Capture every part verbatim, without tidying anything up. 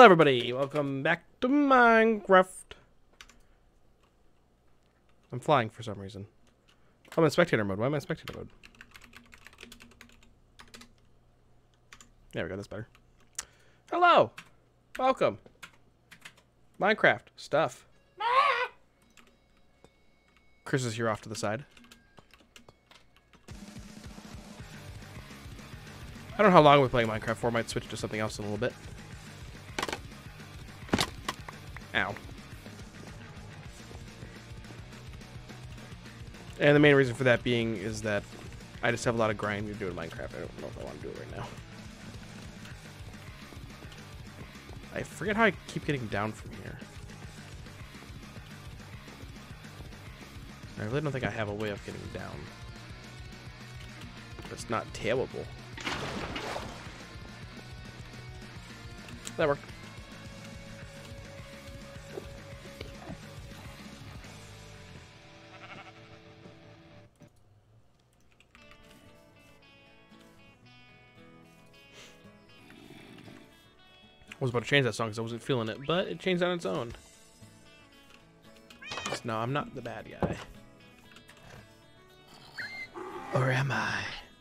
everybody, welcome back to Minecraft. I'm flying for some reason. I'm in spectator mode. Why am I in spectator mode? There we go, that's better. Hello! Welcome. Minecraft stuff. Chris is here off to the side. I don't know how long we're playing Minecraft for. I might switch to something else in a little bit. Ow. And the main reason for that being is that I just have a lot of grinding to do in Minecraft. I don't know if I want to do it right now. I forget how I keep getting down from here. I really don't think I have a way of getting down. That's not terrible. That worked. I was about to change that song because I wasn't feeling it, but it changed on its own. No, I'm not the bad guy. Or am I?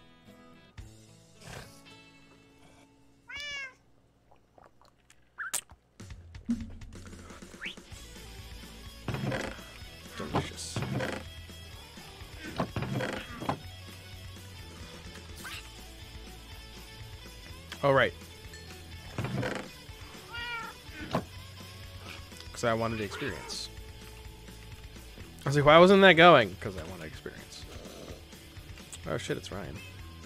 Delicious. All right. Because I wanted to experience. I was like, why wasn't that going? Because I wanted to experience. Oh shit, it's Ryan.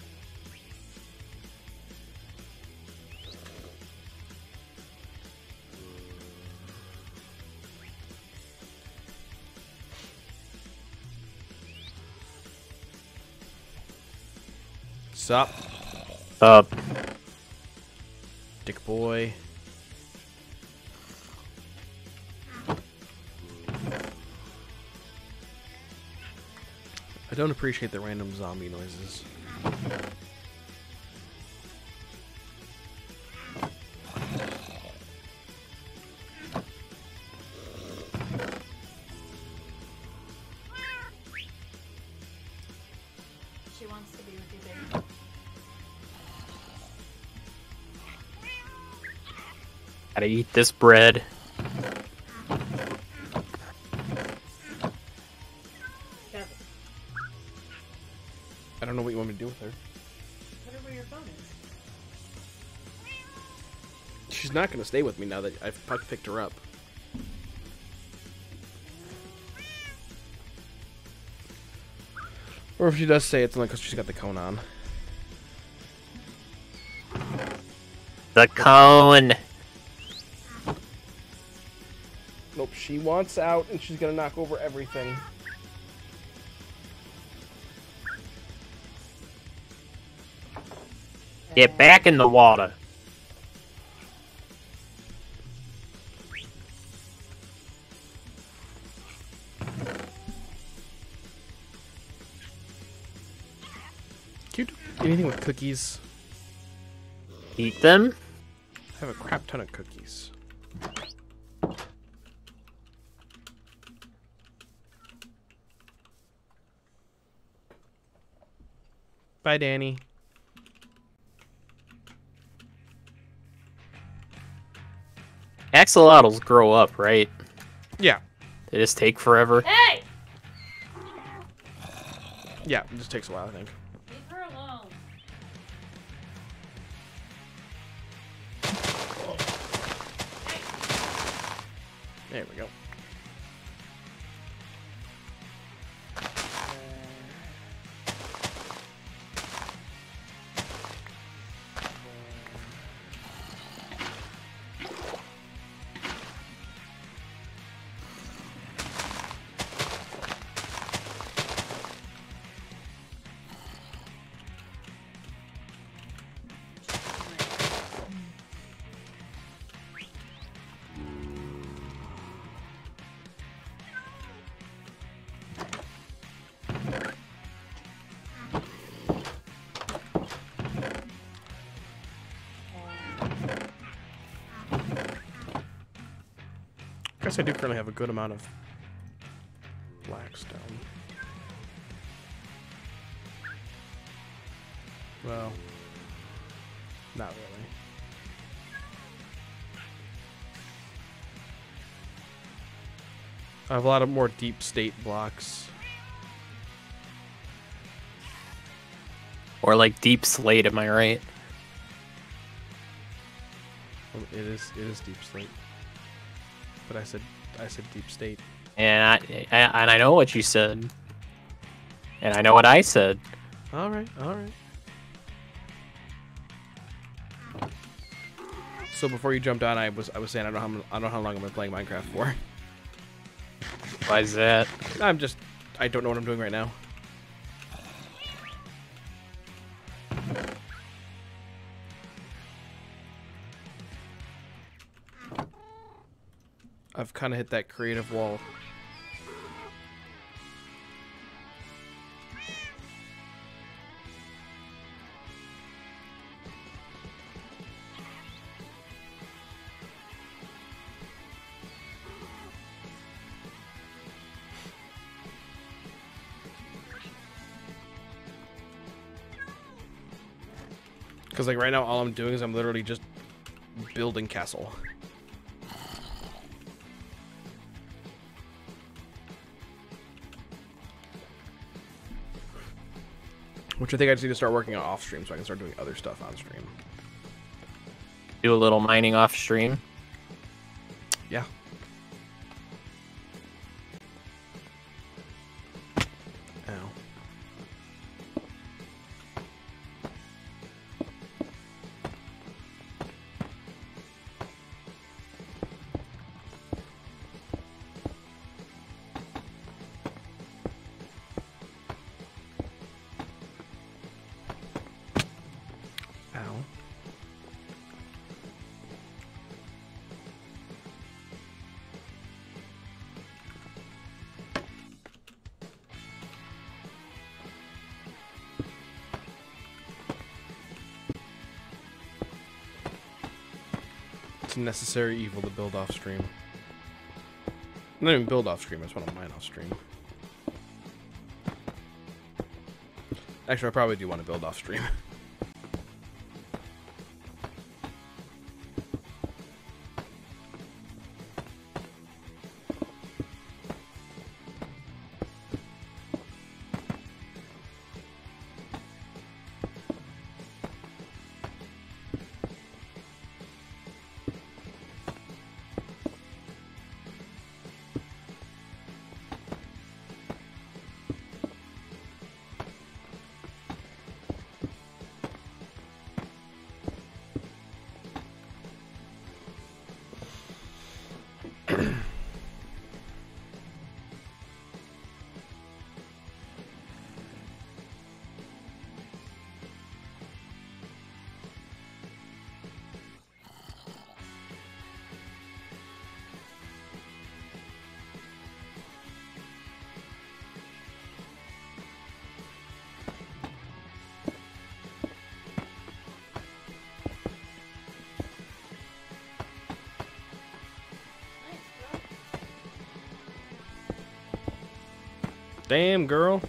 Sup? Up. Dick boy. I don't appreciate the random zombie noises. She wants to be with you, baby. Gotta eat this bread. I don't know what you want me to do with her. Put her where your phone is. She's not going to stay with me now that I've picked her up. Or if she does stay, it's only because she's got the cone on. The cone. Nope, she wants out and she's going to knock over everything. Get back in the water. Cute. Anything with cookies? Eat them. I have a crap ton of cookies. Bye, Danny. Axolotls grow up, right? Yeah. They just take forever. Hey! Yeah, it just takes a while, I think. Leave her alone. There we go. guess I do currently have a good amount of black stone. Well, not really. I have a lot of more deep state blocks. Or like deep slate, am I right? Well, it is it is deep state. But I said I said deep state. And I, I and I know what you said. And I know what I said. All right, all right. So before you jumped on, I was I was saying I don't know how m- I don't know how long I've been playing Minecraft for. Why is that? I'm just I don't know what I'm doing right now. I've kind of hit that creative wall. Because like right now all I'm doing is I'm literally just building castle. Which I think I just need to start working on off stream so I can start doing other stuff on stream. Do a little mining off stream. Yeah. Ow. Ow. It's a necessary evil to build off stream. Not even build off stream, I just want to mine off stream. Actually, I probably do want to build off stream. Damn, girl.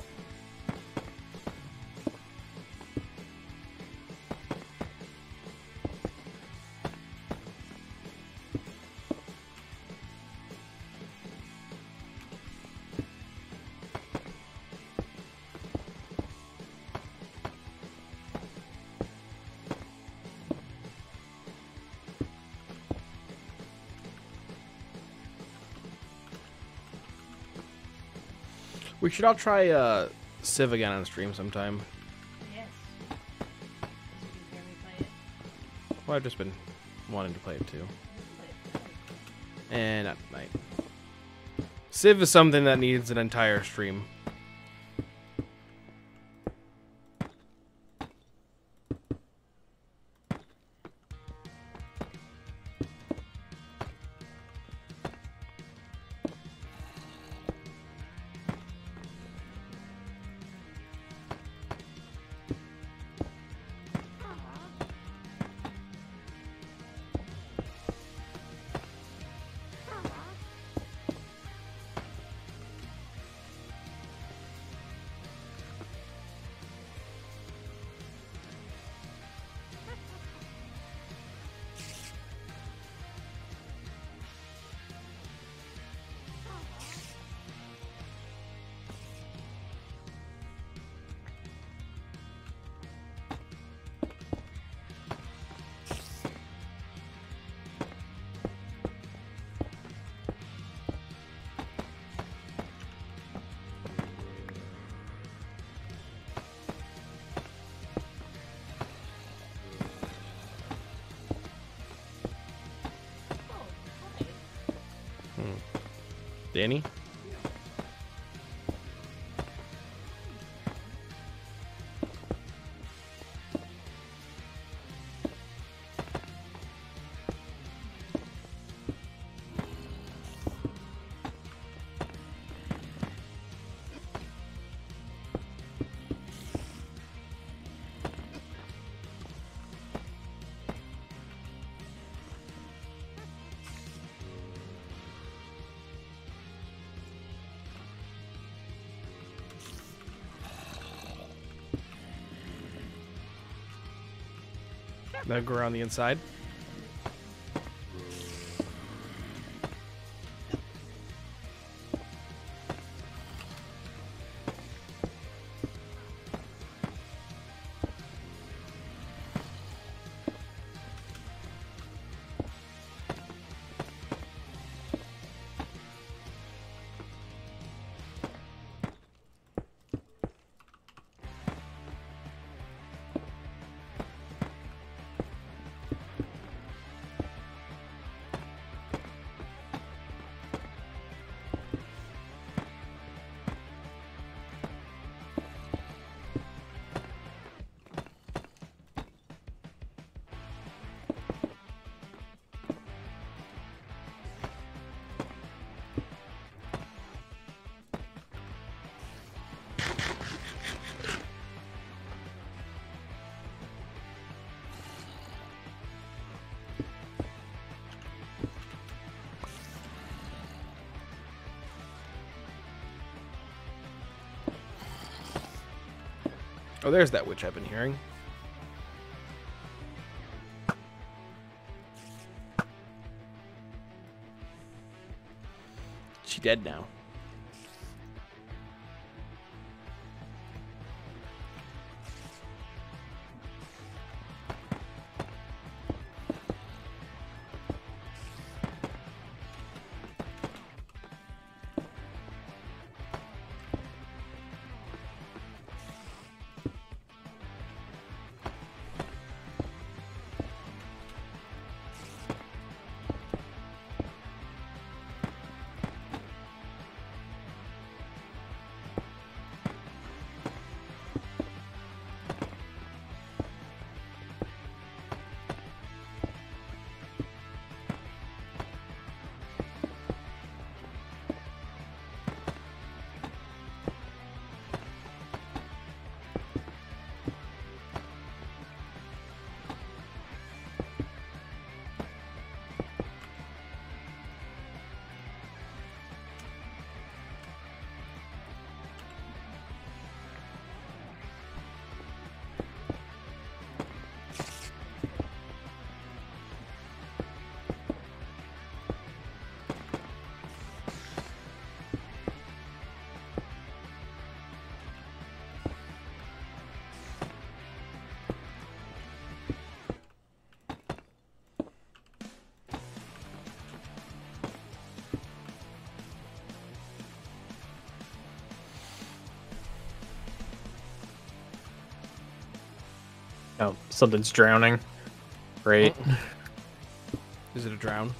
We should all try uh, Civ again on stream sometime. Yes. Did you hear me play it? Well, I've just been wanting to play it too. You play it. And at night. Civ is something that needs an entire stream. Danny? Now go around the inside. Oh, there's that witch I've been hearing. She dead now. Oh, something's drowning. Great. Is it a drown?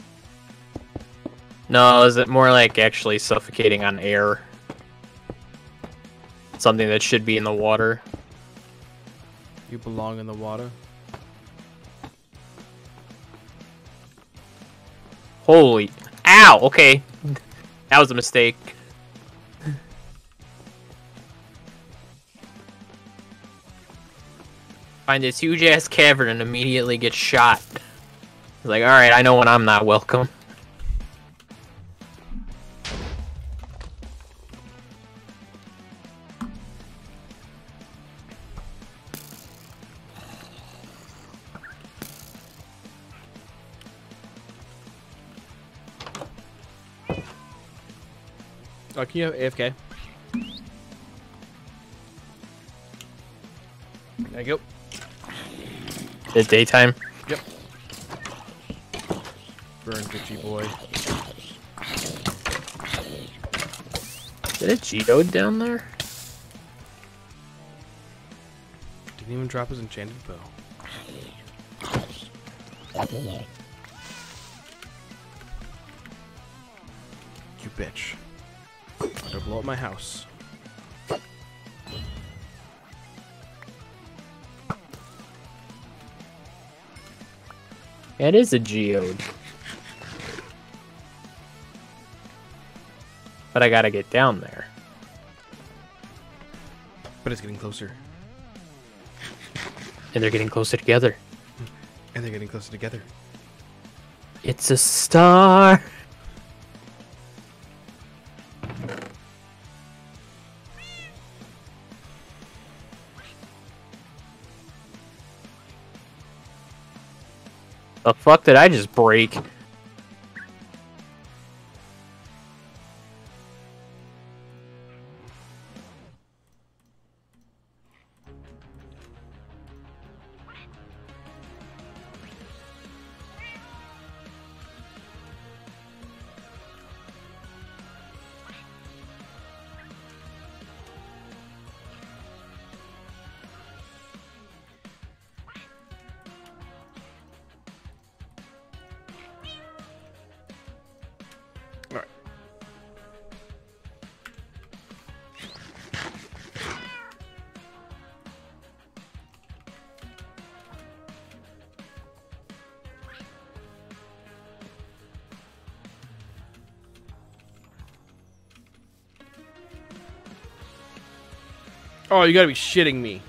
No, is it more like actually suffocating on air? Something that should be in the water. You belong in the water. Holy. Ow! Okay. That was a mistake. Find this huge ass cavern and immediately get shot. It's like, alright, I know when I'm not welcome. Oh, can you have A F K? There you go. It's daytime. Yep. Burn, bitchy boy. Did a Geode down there? Didn't even drop his enchanted bow. You bitch. Don't blow up my house. It is a geode. But I gotta get down there. But it's getting closer. And they're getting closer together. And they're getting closer together. It's a star. The fuck did I just break? Alright. Oh, you gotta be shitting me.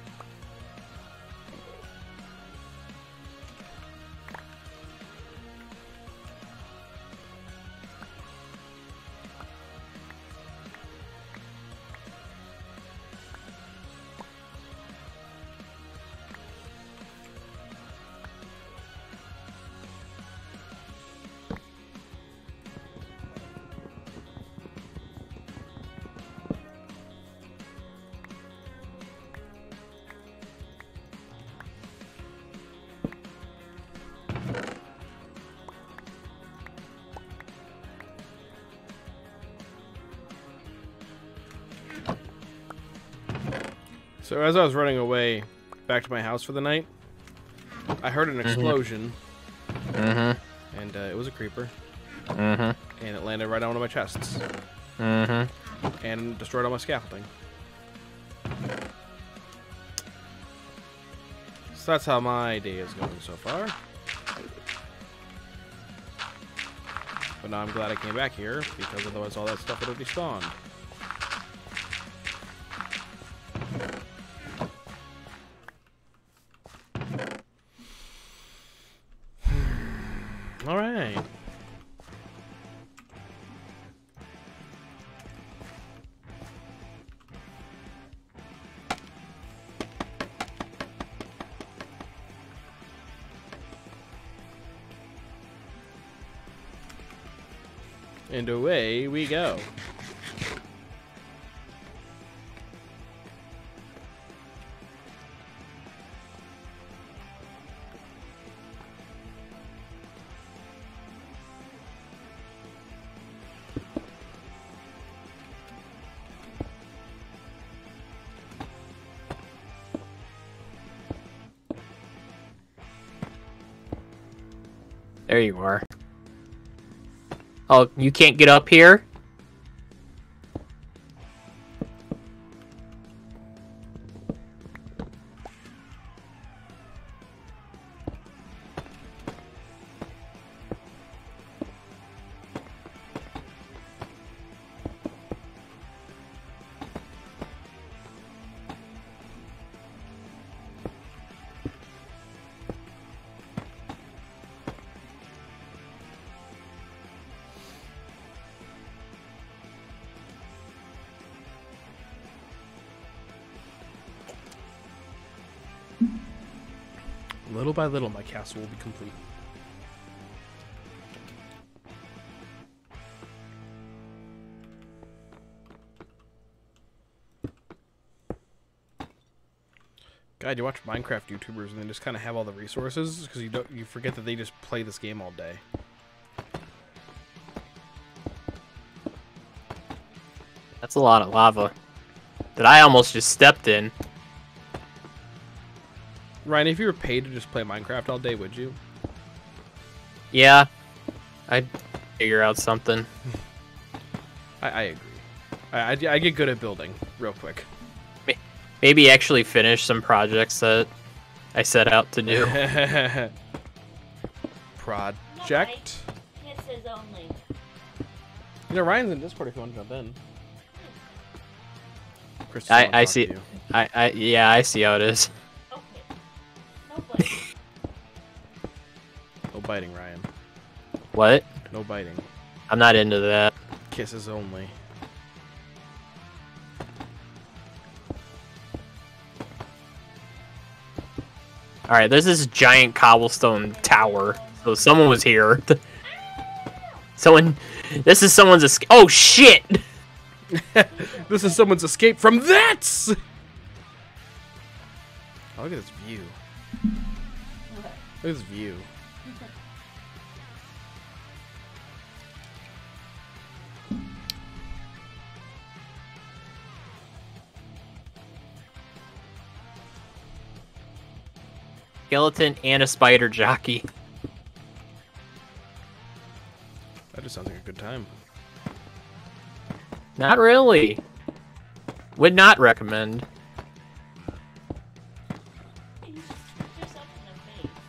So as I was running away back to my house for the night, I heard an explosion, Mm-hmm. and uh, it was a creeper, Mm-hmm. and it landed right on one of my chests, Mm-hmm. and destroyed all my scaffolding. So that's how my day is going so far. But now I'm glad I came back here, because otherwise all that stuff would have despawned. Alright. And away we go. There you are. Oh, you can't get up here? Little by little, my castle will be complete. God, you watch Minecraft YouTubers and they just kind of have all the resources because you don't you forget that they just play this game all day. That's a lot of lava that I almost just stepped in. Ryan, if you were paid to just play Minecraft all day, would you? Yeah, I'd figure out something. I, I agree. I, I, I get good at building real quick. Maybe actually finish some projects that I set out to do. Project. Kisses only. You know, Ryan's in Discord if you want to jump in. Chris, doesn't I, wanna I talk see. to you. I, I yeah, I see how it is. Okay. Nobody. No biting, Ryan. What? No biting. I'm not into that. Kisses only. All right, there's this giant cobblestone tower. So someone was here. Someone. This is someone's escape. Oh shit! This is someone's escape from that! Oh, look at this view. Look at this view. Skeleton and a spider jockey. That just sounds like a good time. Not really. Would not recommend. You just shoot yourself in the face.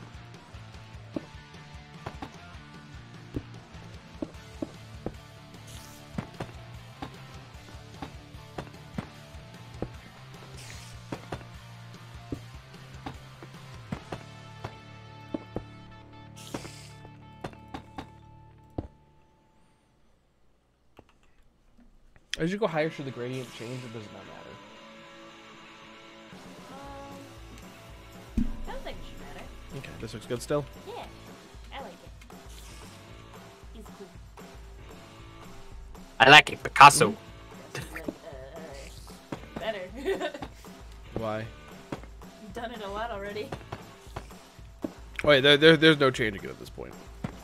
As you go higher, should the gradient change or does it not matter? Um, sounds like it should matter. Okay, this looks good still. Yeah, I like it. He's cool. I like it, Picasso. Like, uh, better. Why? You've done it a lot already. Wait, there, there, there's no changing it at this point.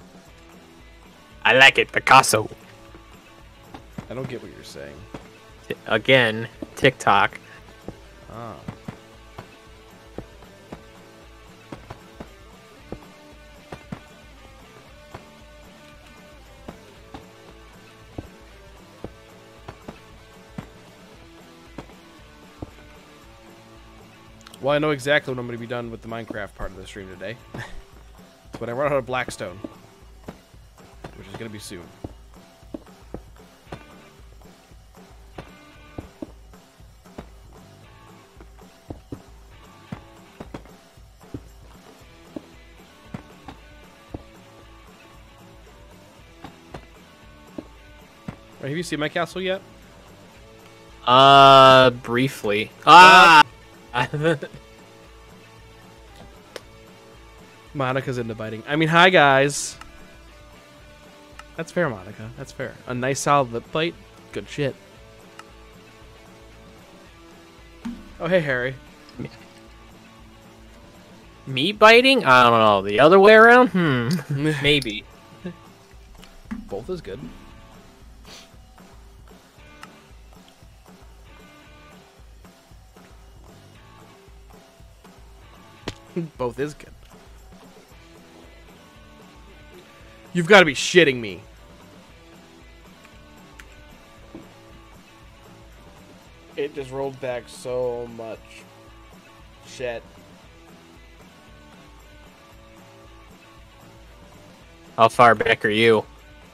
I like it, Picasso. I don't get what you're saying. Again, TikTok. Ah. Well, I know exactly what I'm going to be done with the Minecraft part of the stream today. It's when I run out of Blackstone. Which is going to be soon. Wait, have you seen my castle yet? Uh, briefly. Ah! Monica's into biting. I mean, hi guys. That's fair, Monica. That's fair. A nice solid lip bite. Good shit. Oh, hey, Harry. Me biting? I don't know. The other way around? Hmm. Maybe. Both is good. Both is good. You've got to be shitting me. It just rolled back so much shit. How far back are you?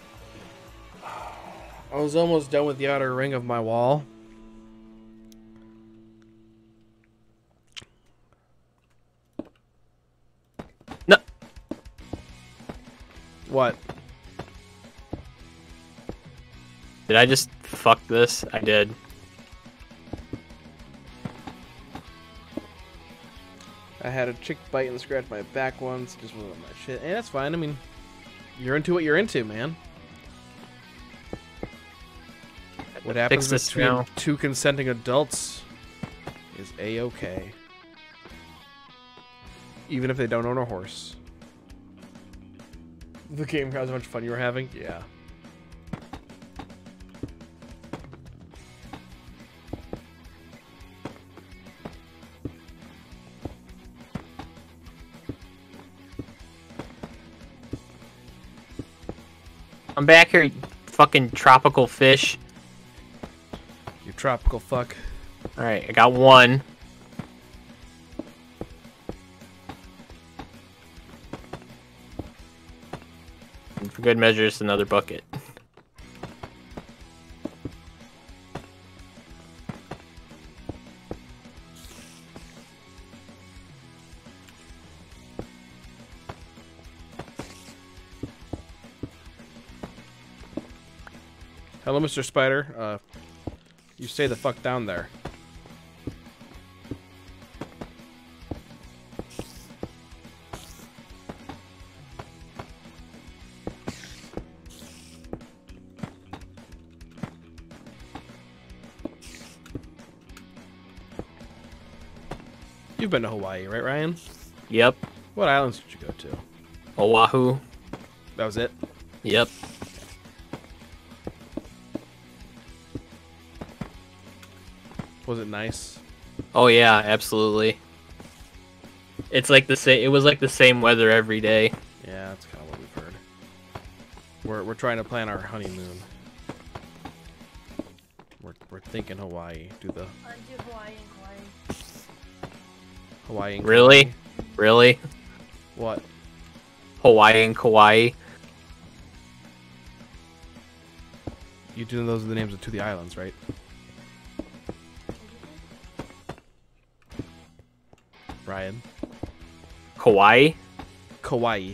I was almost done with the outer ring of my wall. No. What? Did I just fuck this? I did. I had a chick bite and scratch my back once. Just wasn't my shit. And that's fine. I mean, you're into what you're into, man. What happens Fix this between now. two consenting adults is a-okay. Even if they don't own a horse. The game has how much fun you were having? Yeah. I'm back here fucking tropical fish. You tropical fuck. Alright, I got one. And for good measure, it's another bucket. Hello, Mister Spider. Uh, you stay the fuck down there. You've been to Hawaii, right, Ryan? Yep. What islands did you go to? Oahu. That was it? Yep. Was it nice? Oh yeah, absolutely. It's like the same. It was like the same weather every day. Yeah, that's kind of what we've heard. We're we're trying to plan our honeymoon. We're we're thinking Hawaii. Do the Undo Hawaii and Hawaii. Hawaii. and Really? Kauai. Really? What? Hawaii and Kauai. You do know those are the names of two of the islands, right? Ryan. Kauai. Kauai.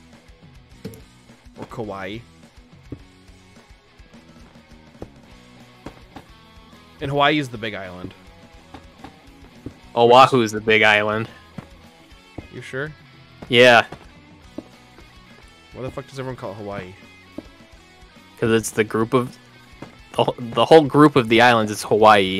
Or Kauai. And Hawaii is the big island. Oahu is the big island. You sure? Yeah, Why the fuck does everyone call it Hawaii? because it's the group of the, wh- the whole group of the islands is Hawaii.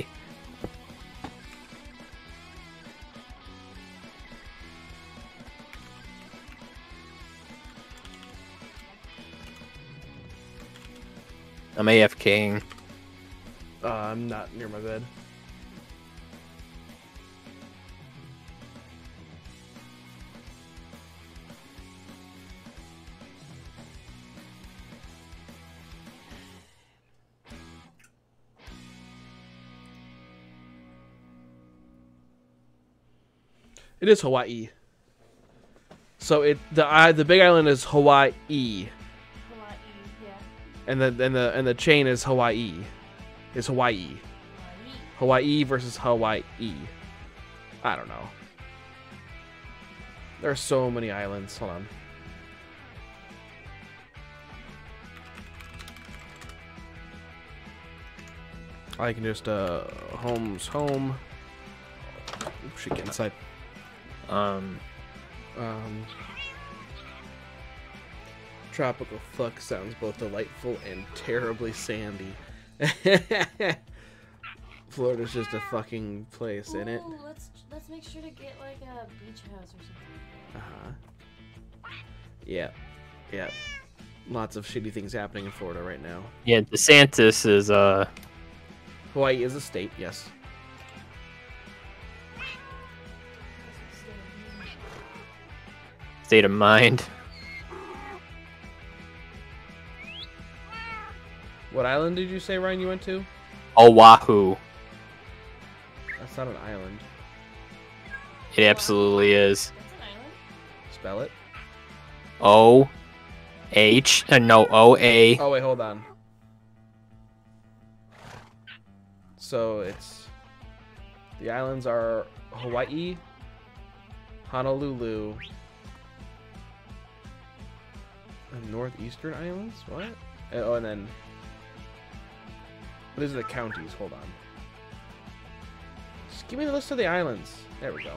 I'm AFKing. Uh, I'm not near my bed. It is Hawaii. So it the I the big island is Hawaii, Hawaii, yeah. and the and the and the chain is Hawaii. Is Hawaii. Hawaii. Hawaii versus Hawaii. I don't know. There are so many islands. Hold on. I can just uh home's home. Oops, shit, get inside. Um, Um, tropical fuck sounds both delightful and terribly sandy. Florida's just a fucking place, ain't it? Ooh, let's let's make sure to get like a beach house or something. Uh huh. Yeah, yeah. Lots of shitty things happening in Florida right now. yeah, DeSantis is uh Hawaii is a state, yes. state of mind. What island did you say, Ryan, you went to? Oahu. That's not an island. It absolutely is. That's an island. Spell it. O H uh, no O A. Oh, wait, hold on. So it's... The islands are Hawaii, Honolulu, and Northeastern Islands? What? Uh, Oh, and then... These are the counties. Hold on. Just give me the list of the islands. There we go.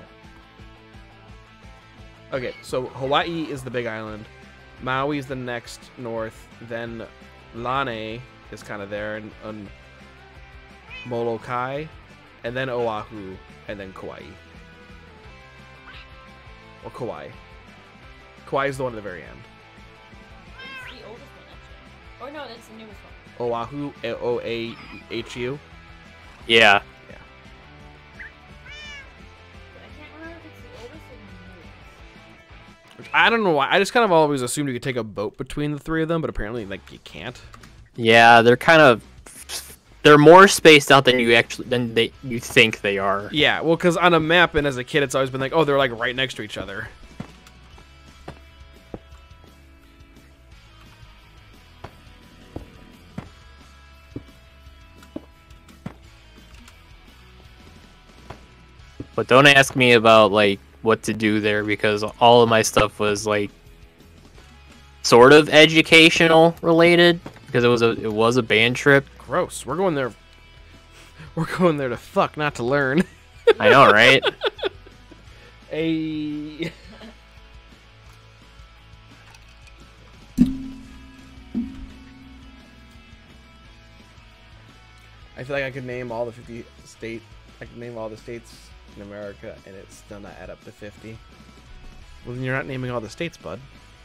Okay, so Hawaii is the big island. Maui is the next north. Then Lane is kind of there, and, and Molokai, and then Oahu, and then Kauai. Or Kauai. Kauai is the one at the very end. It's the oldest one, actually. Or no, that's the newest one. Oahu, O A H U. Yeah. But I can't remember if it's the oldest or the newest. Which I don't know why. I just kind of always assumed you could take a boat between the three of them, but apparently, like, you can't. Yeah, they're kind of they're more spaced out than you actually than they you think they are. Yeah, well, because on a map and as a kid, it's always been like, oh, they're like right next to each other. But don't ask me about like what to do there because all of my stuff was like sort of educational related because it was a it was a band trip. Gross. We're going there. We're going there to fuck, not to learn. I know, right? A. I feel like I could name all the fifty state. I could name all the states in America, and it's still not add up to fifty. Well, then you're not naming all the states, bud.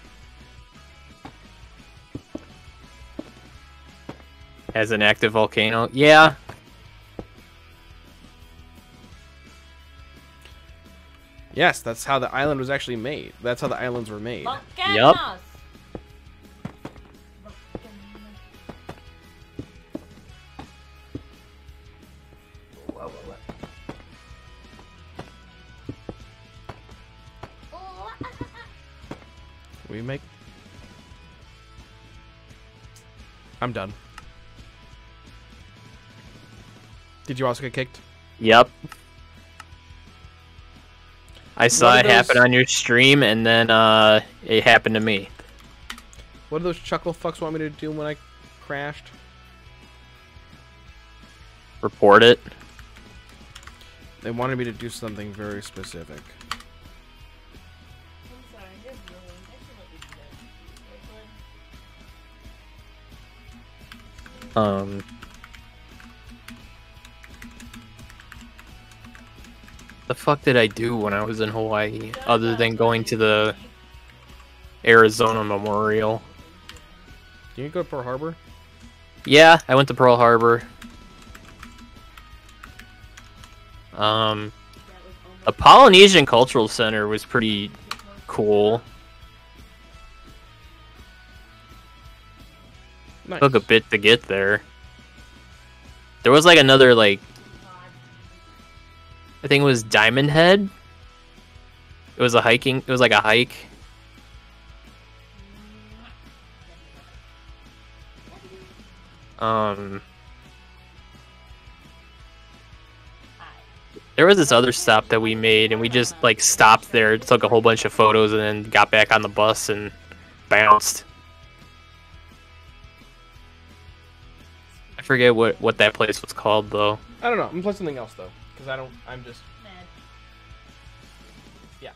As an active volcano, yeah. Yes, that's how the island was actually made. That's how the islands were made. Volcanoes. We make. I'm done. Did you also get kicked? Yep. I saw What it are those- happen on your stream, and then uh, it happened to me. What do those chuckle fucks want me to do when I crashed? Report it. They wanted me to do something very specific. I'm sorry, you're ruined. I should let you do that. Um. The fuck did I do when I was in Hawaii, other than going to the Arizona Memorial? Can you go to Pearl Harbor? Yeah, I went to Pearl Harbor. Um, the Polynesian Cultural Center was pretty cool. Nice. Took a bit to get there. There was like another like I think it was Diamond Head. It was a hiking. It was like a hike. Um, there was this other stop that we made, and we just like stopped there, took a whole bunch of photos, and then got back on the bus and bounced. I forget what what that place was called though. I don't know. I'm gonna play something else though, because I don't. I'm just. Mad. Yeah.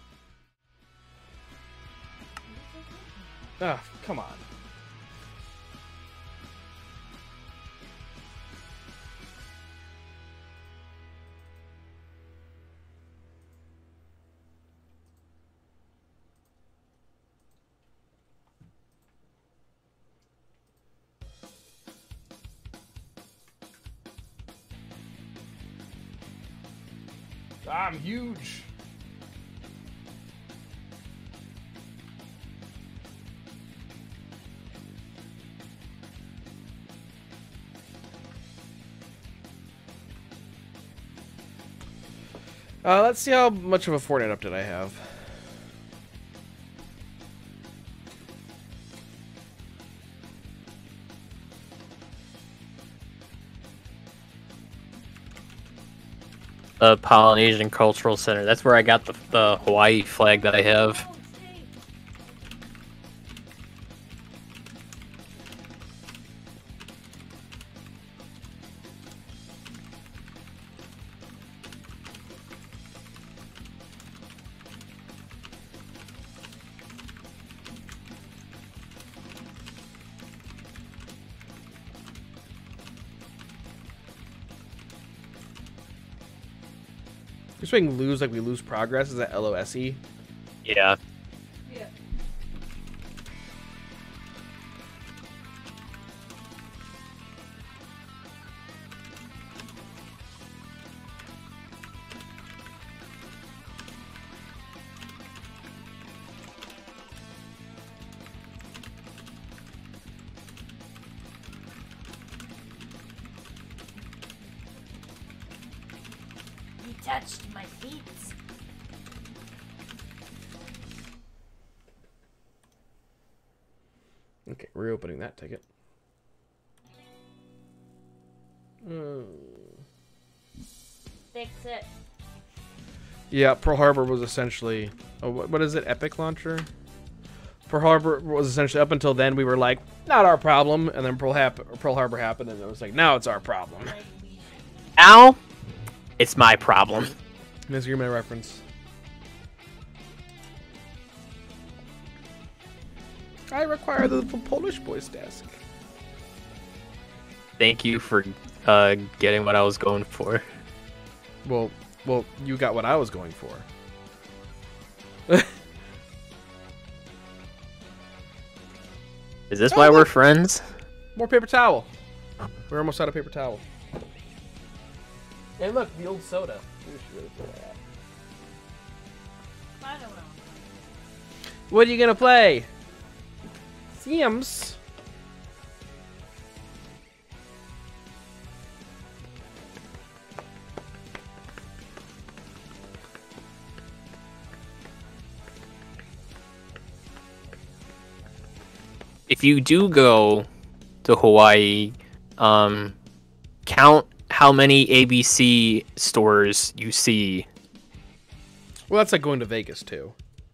Ah, come on. I'm huge. Uh, let's see how much of a Fortnite update I have. The Polynesian Cultural Center. That's where I got the, the Hawaii flag that I have. You're saying lose like we lose progress? Is that L O S E? Yeah. Yeah. touched my feet. Okay, reopening that ticket. Hmm. Fix it. Yeah, Pearl Harbor was essentially... Oh, what, what is it? Epic Launcher? Pearl Harbor was essentially... Up until then, we were like, not our problem. And then Pearl, Hap- Pearl Harbor happened, and it was like, now it's our problem. Now, it's my problem. Misagreement reference. I require the Polish boy's desk. Thank you for uh, getting what I was going for. Well, well, you got what I was going for. Is this Oh, why we're look. friends? More paper towel. We're almost out of paper towel. And look, the old soda. We should really throw that. I don't know. What are you gonna play? Sims. If you do go to Hawaii, um, count how many A B C stores you see. Well, that's like going to Vegas too.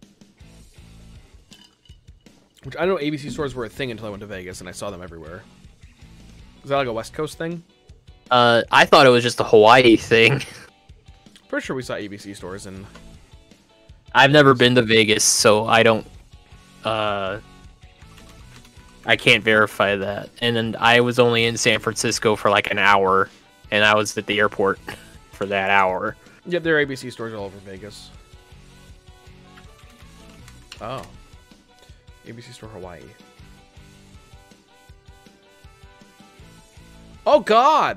Which I know A B C stores were a thing until I went to Vegas and I saw them everywhere. Is that like a West Coast thing? Uh, I thought it was just a Hawaii thing. Pretty sure we saw A B C stores in. I've never been to Vegas, so I don't. Uh, I can't verify that. And then I was only in San Francisco for like an hour, and I was at the airport for that hour. Yep, there are A B C stores all over Vegas. Oh. A B C store Hawaii. Oh God!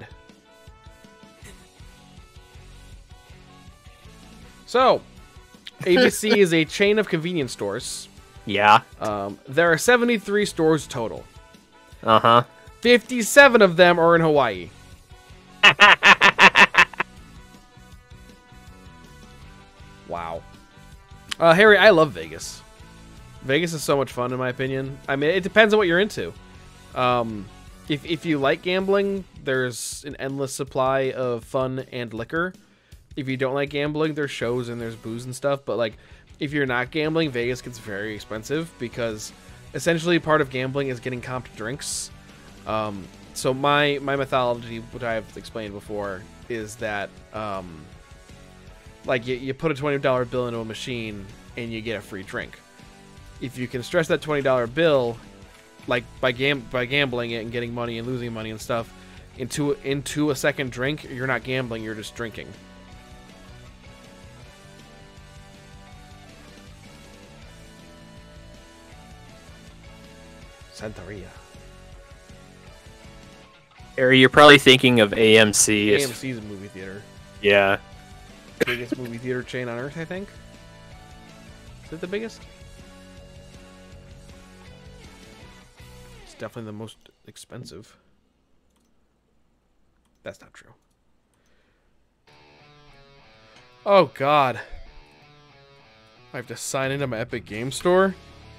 So, A B C is a chain of convenience stores. Yeah. Um, there are seventy-three stores total. Uh huh. fifty-seven of them are in Hawaii. Wow. Uh, Harry, I love Vegas. Vegas is so much fun, in my opinion. I mean, it depends on what you're into. Um, if, if you like gambling, there's an endless supply of fun and liquor. If you don't like gambling, there's shows and there's booze and stuff. But, like, if you're not gambling, Vegas gets very expensive because essentially part of gambling is getting comped drinks. Um, so my, my methodology, which I've explained before, is that... Um, Like, you, you put a twenty dollar bill into a machine, and you get a free drink. If you can stretch that twenty dollar bill, like, by gam by gambling it and getting money and losing money and stuff, into, into a second drink, you're not gambling, you're just drinking. Santeria. Harry, you're probably thinking of A M C. A M C's a movie theater. Yeah. Biggest movie theater chain on earth, I think. Is it the biggest? It's definitely the most expensive. That's not true. Oh God. I have to sign into my Epic Game Store.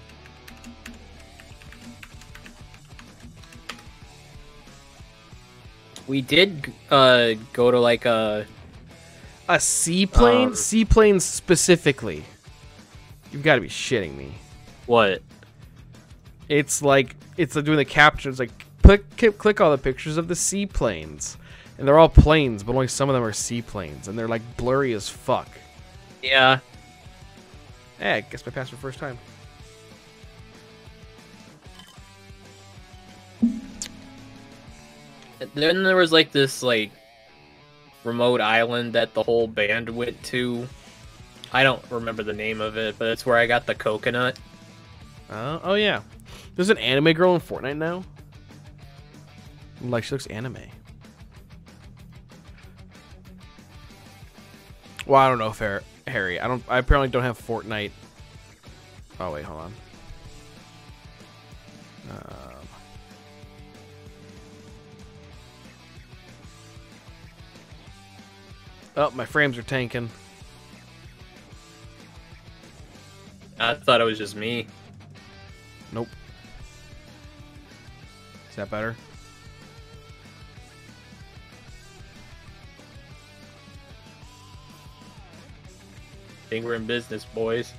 We did uh, go to like a... A seaplane? Um, Seaplane specifically. You've got to be shitting me. What? It's like, it's like doing the captions, like, click, click, click all the pictures of the seaplanes. And they're all planes, but only some of them are seaplanes. And they're, like, blurry as fuck. Yeah. Hey, I guess my password first time. Then there was like this like remote island that the whole band went to. I don't remember the name of it, but it's where I got the coconut. Uh, oh, yeah. There's an anime girl in Fortnite now. Like, she looks anime. Well, I don't know, fair, Harry. I don't. I apparently don't have Fortnite. Oh wait, hold on. Um, Oh, my frames are tanking. I thought it was just me. Nope. Is that better? Think we're in business, boys.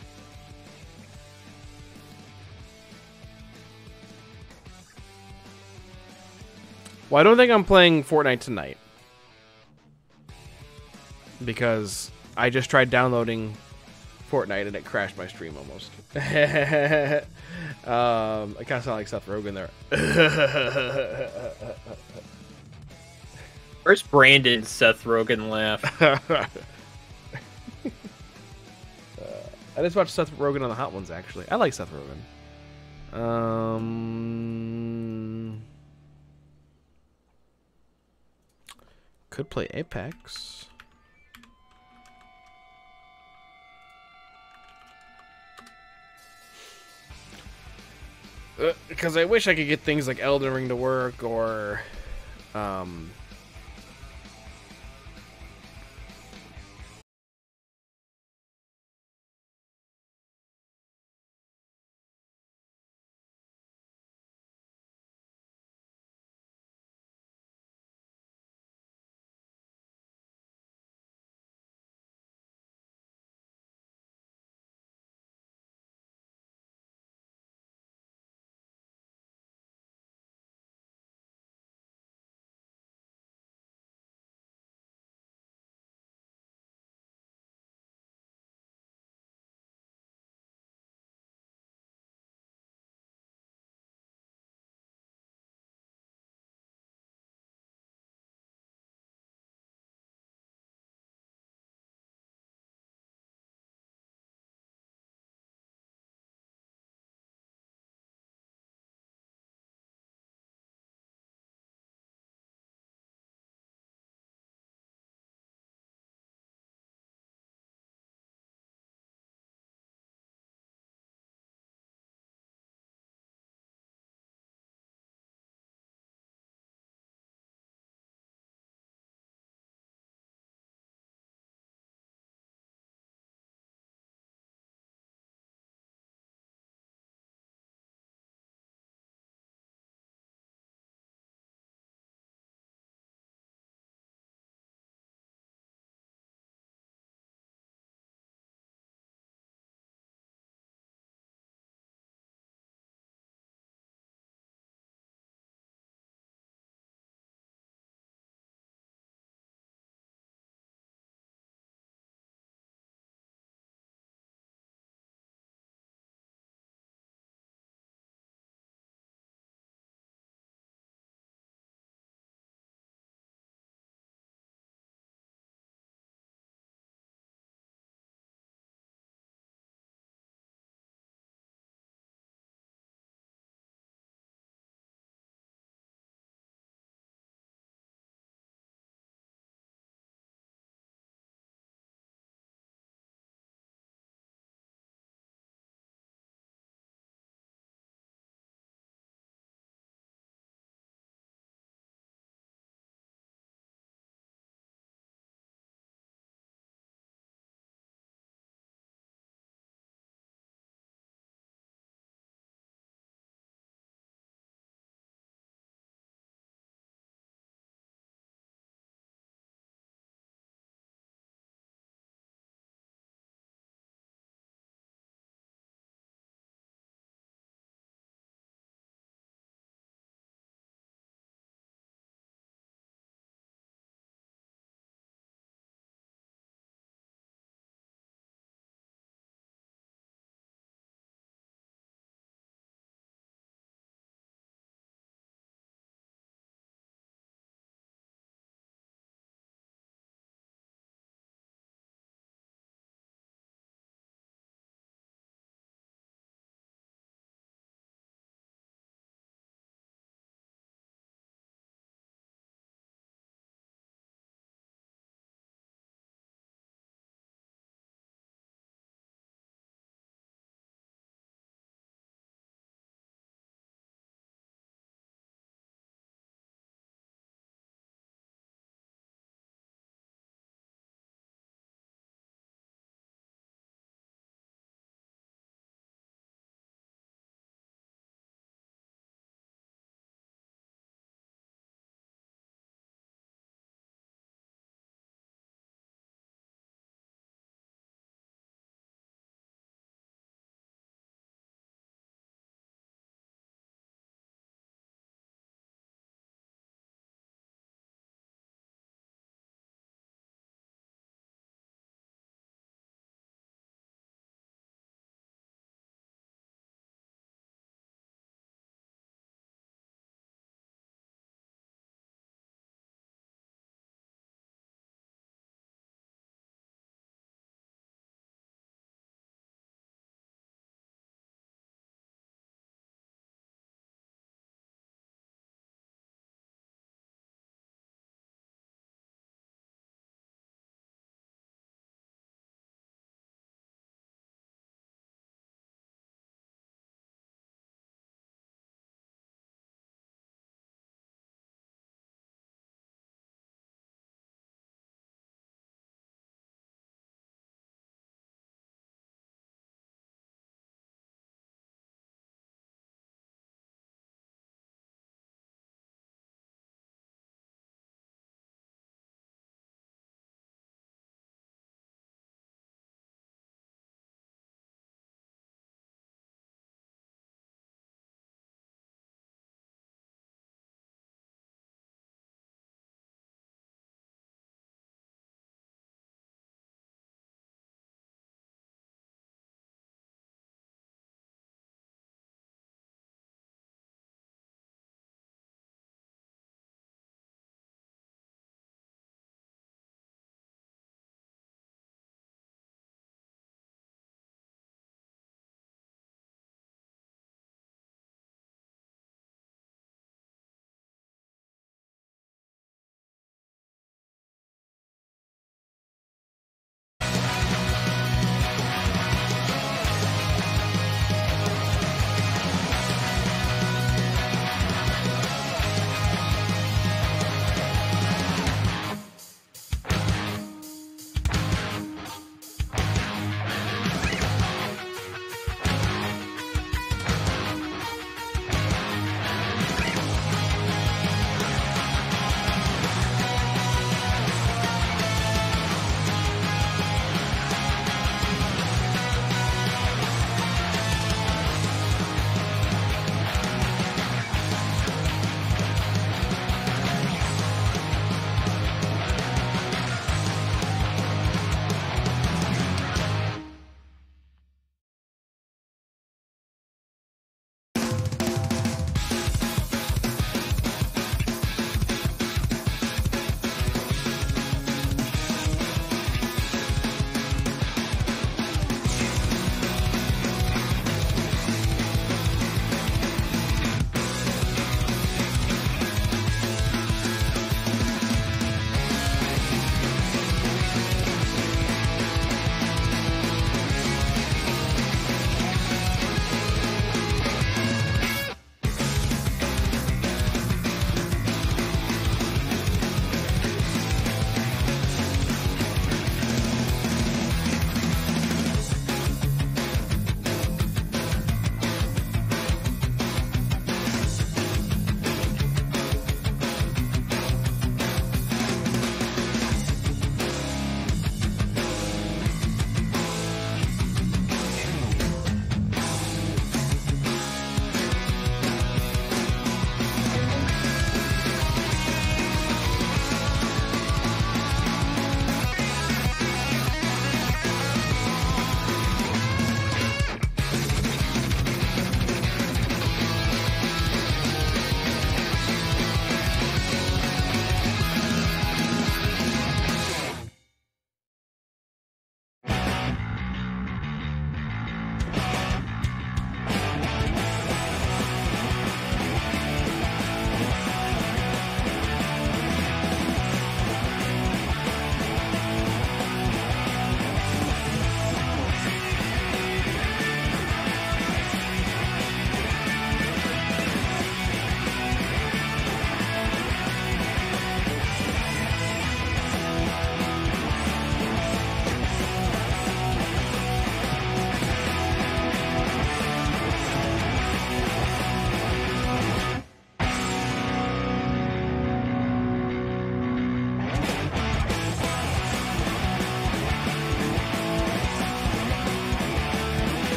Well, I don't think I'm playing Fortnite tonight. Because I just tried downloading Fortnite and it crashed my stream almost. um, I kind of sound like Seth Rogen there. Where's Brandon Seth Rogen laugh? uh, I just watched Seth Rogen on the Hot Ones, actually. I like Seth Rogen. Um, could play Apex. Because I wish I could get things like Elden Ring to work, or um,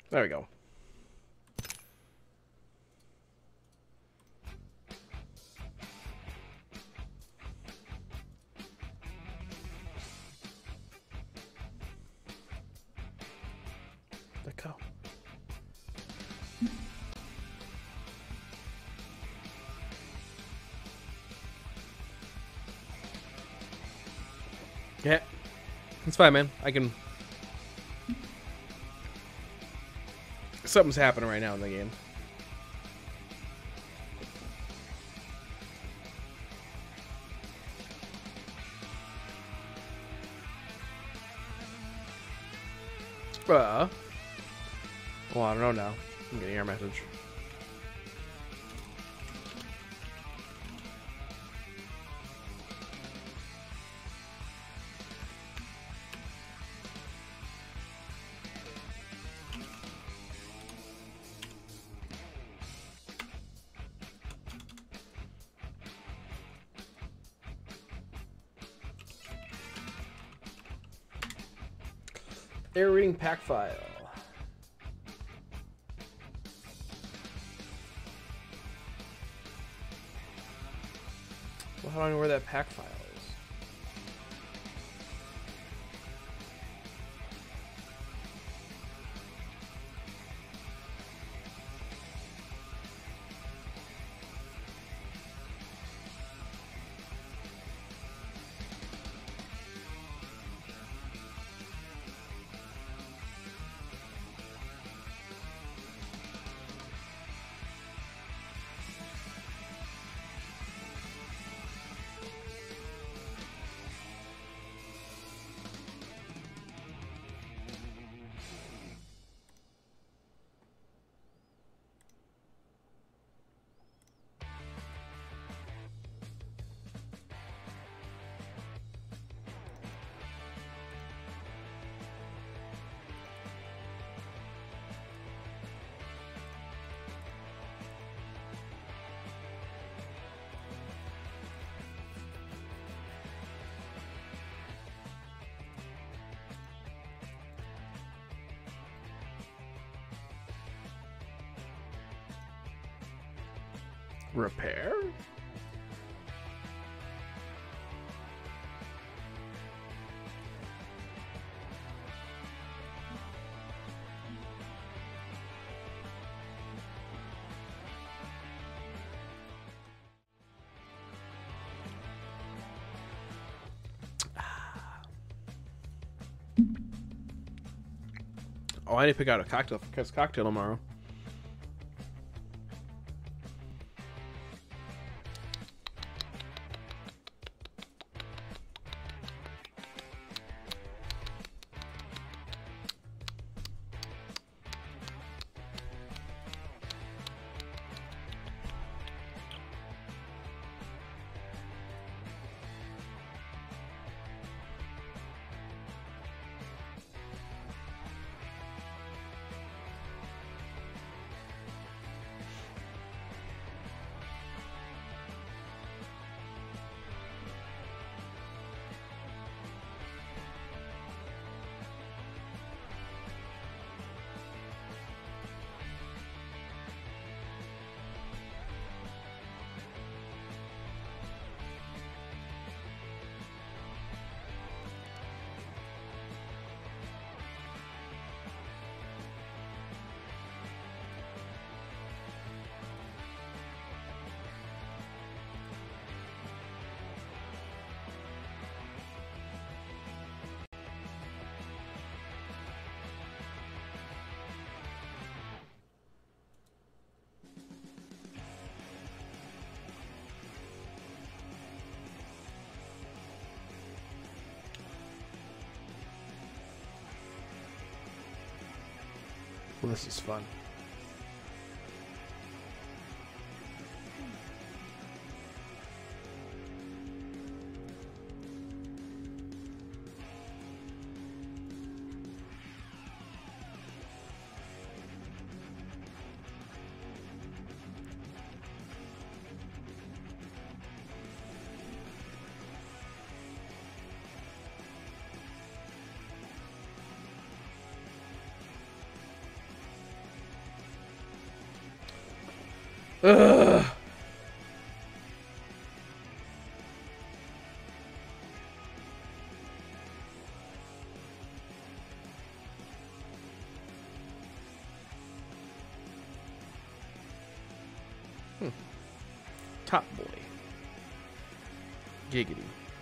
There we go. Let go. Yeah. It's fine, man. I can... Something's happening right now in the game. Uh... Well, I don't know now. I'm getting your message. Air reading pack file. Well, how do I know where that pack file is? Repair? Oh, I need to pick out a cocktail for Kev's cocktail tomorrow. Well, this is fun. Ugh. Hmm. Top boy. Giggity.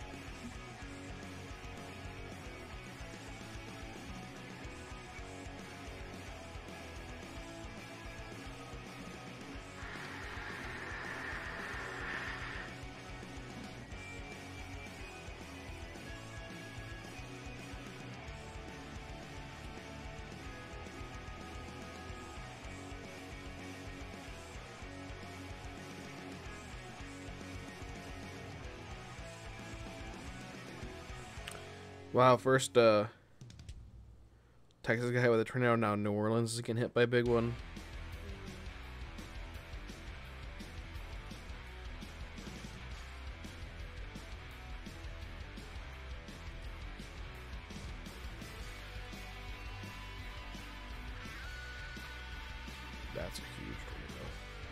Wow, first uh, Texas got hit with a tornado. Now New Orleans is getting hit by a big one. That's a huge tornado.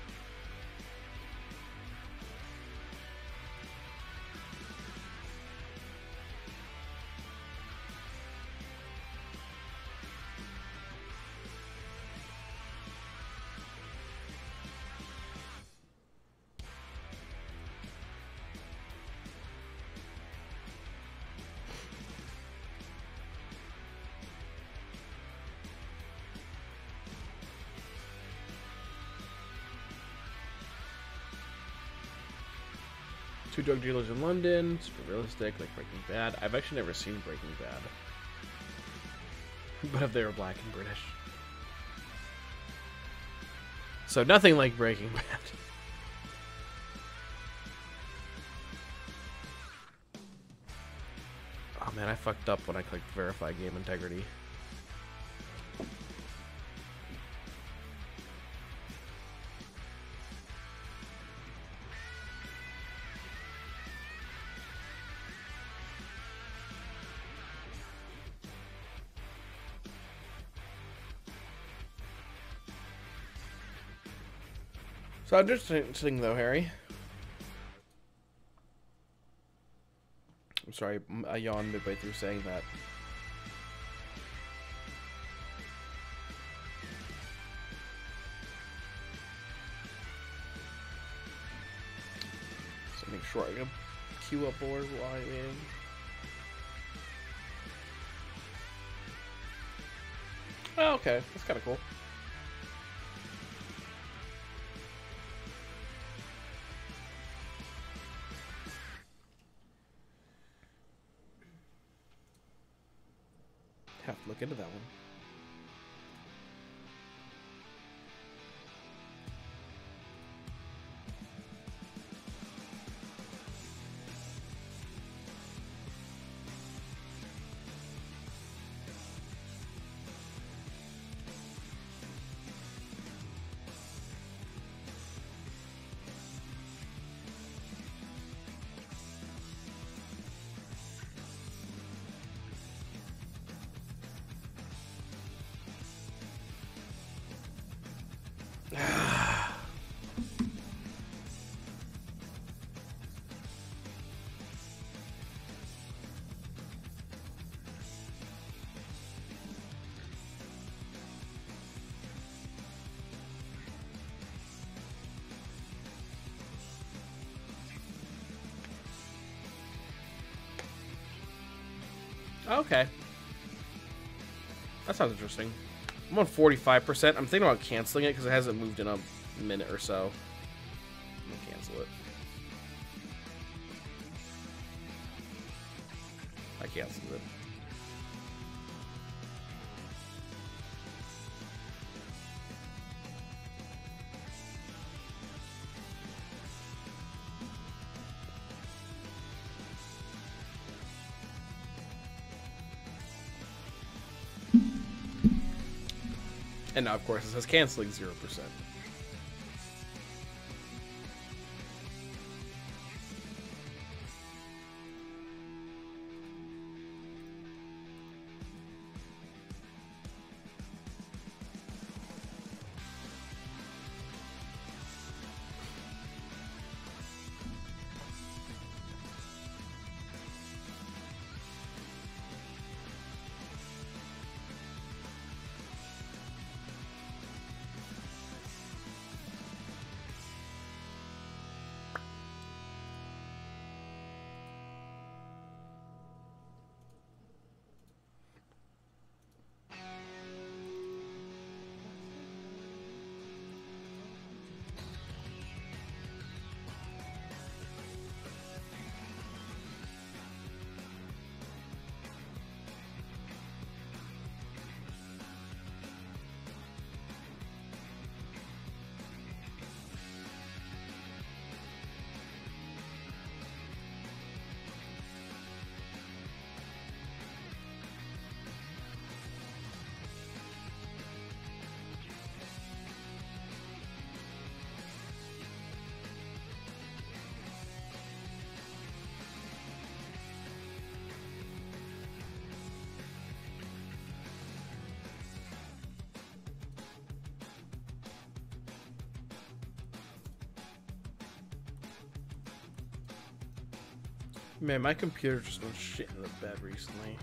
Two drug dealers in London. Super realistic, like Breaking Bad. I've actually never seen Breaking Bad. But if they were black and British. So nothing like Breaking Bad. Oh man, I fucked up when I clicked verify game integrity. So interesting though, Harry. I'm sorry, I yawned midway through saying that. So make sure I can queue up board while I'm waiting. Oh, okay, that's kind of cool. Have to look into that one. Okay. That sounds interesting. I'm on forty-five percent. I'm thinking about canceling it because it hasn't moved in a minute or so. I'm going to cancel it. I canceled it. And now, of course, it says canceling zero percent. Man, my computer just went shit in the bed recently.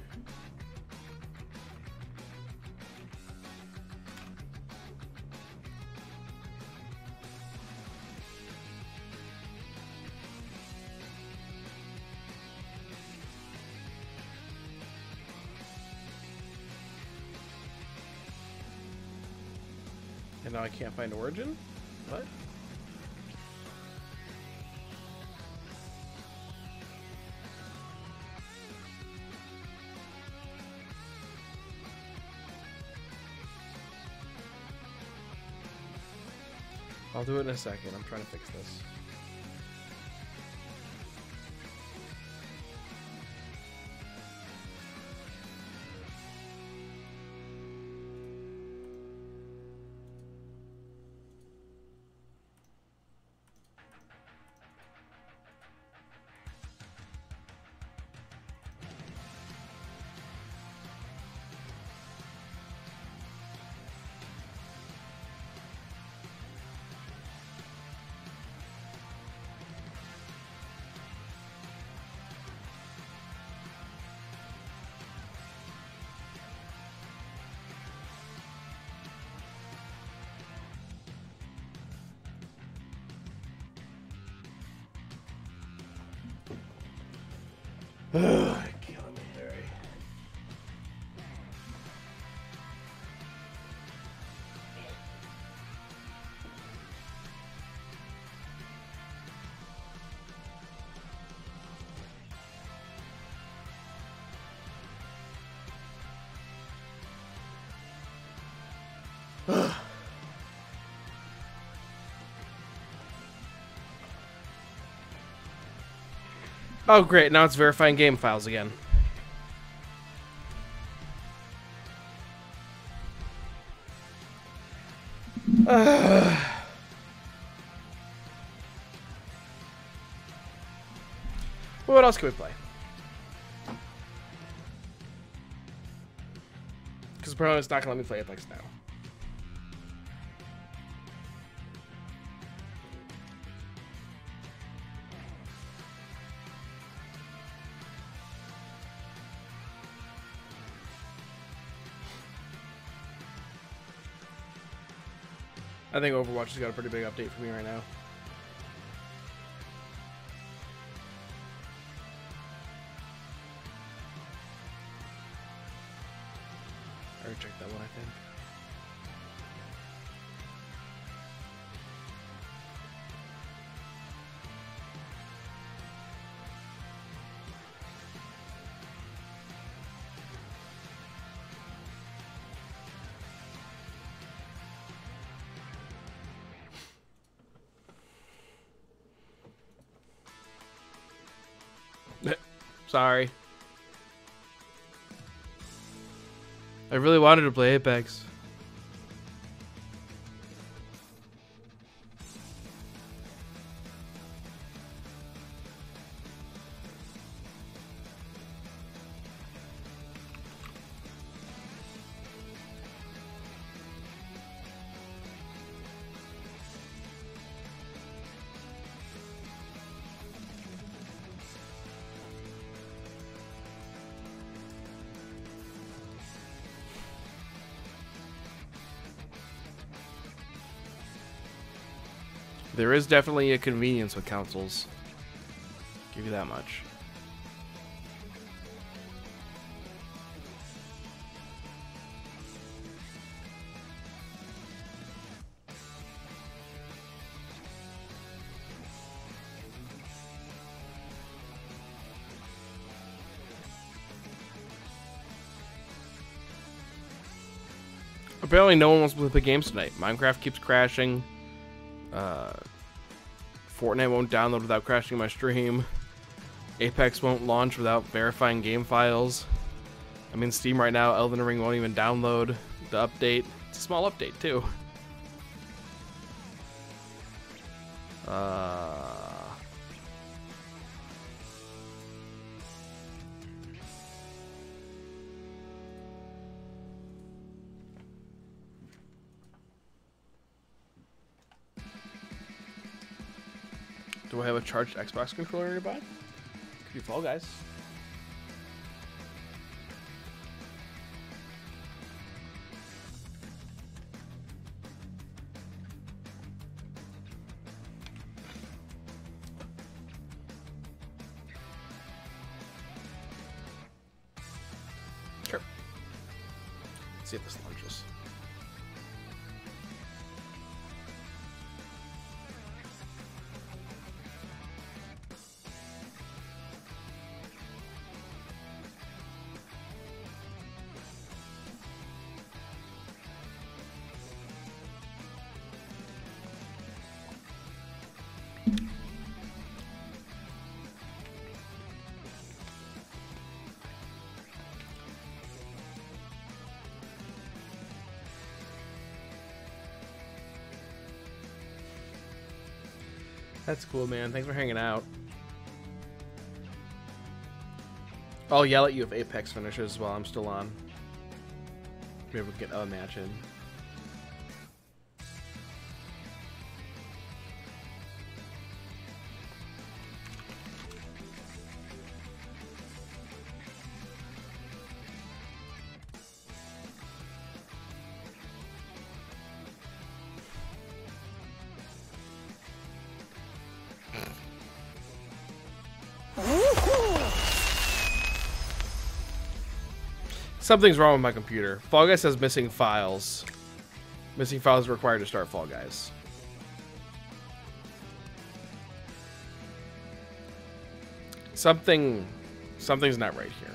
And now I can't find Origin? What? I'll do it in a second. I'm trying to fix this. Ugh, killing me, Harry. Ugh. Oh, great. Now it's verifying game files again. Uh. What else can we play? Because apparently it's not going to let me play Apex now. I think Overwatch has got a pretty big update for me right now. I already checked that one, I think. Sorry. I really wanted to play Apex. There is definitely a convenience with consoles. Give you that much. Apparently no one wants to play the games tonight. Minecraft keeps crashing. Uh, Fortnite won't download without crashing my stream. Apex won't launch without verifying game files. I'm in Steam right now. Elden Ring won't even download the update. It's a small update too. Uh... Do I have a charged Xbox controller nearby? You Fall Guys. Sure. Let's see if this launches. That's cool, man. Thanks for hanging out. I'll yell at you if Apex finishes while I'm still on. Maybe we'll get a match in. Something's wrong with my computer. Fall Guys says missing files. Missing files required to start Fall Guys. Something, something's not right here.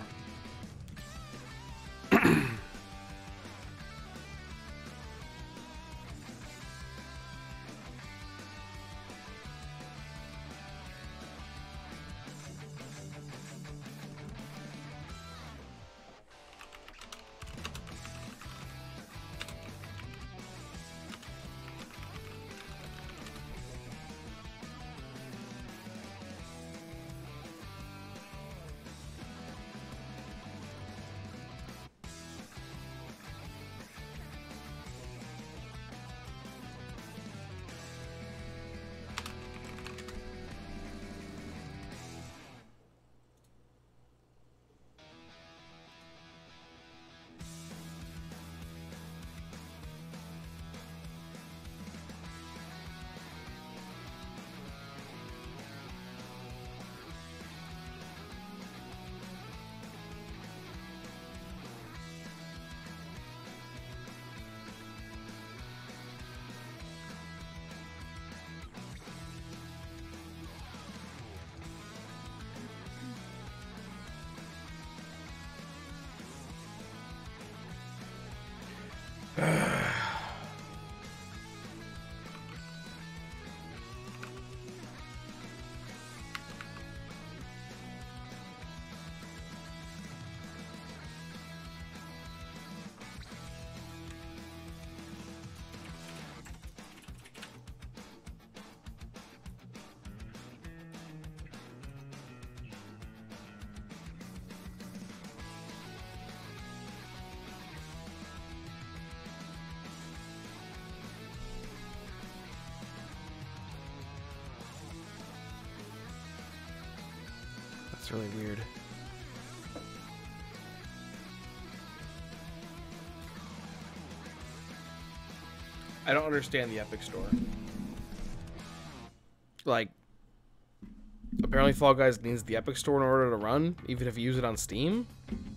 That's really weird. I don't understand the Epic Store. Like, apparently Fall Guys needs the Epic Store in order to run, even if you use it on Steam?